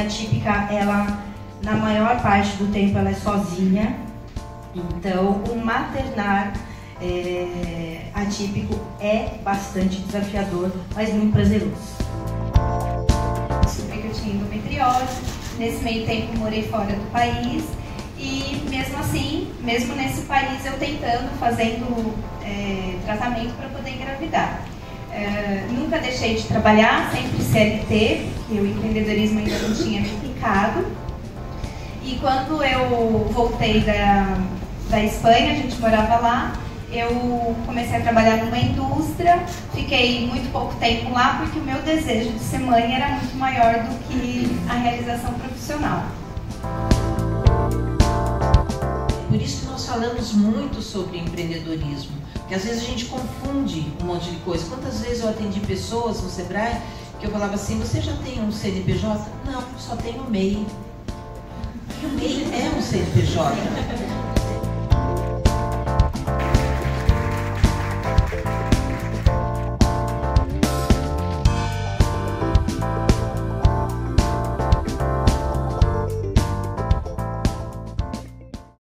atípica, ela, na maior parte do tempo, ela é sozinha. Então, o maternar atípico é bastante desafiador, mas muito prazeroso. Descobri que eu tinha endometriose. Nesse meio tempo, morei fora do país. E mesmo assim, mesmo nesse país, eu tentando, fazendo tratamento para poder engravidar. Nunca deixei de trabalhar, sempre CLT, porque o empreendedorismo ainda não tinha me picado. E quando eu voltei da Espanha, a gente morava lá, eu comecei a trabalhar numa indústria, fiquei muito pouco tempo lá porque o meu desejo de ser mãe era muito maior do que a realização profissional. Por isso que nós falamos muito sobre empreendedorismo, porque às vezes a gente confunde um monte de coisa. Quantas vezes eu atendi pessoas no Sebrae que eu falava assim, você já tem um CNPJ? Não, só tenho o MEI. E o MEI é um CNPJ.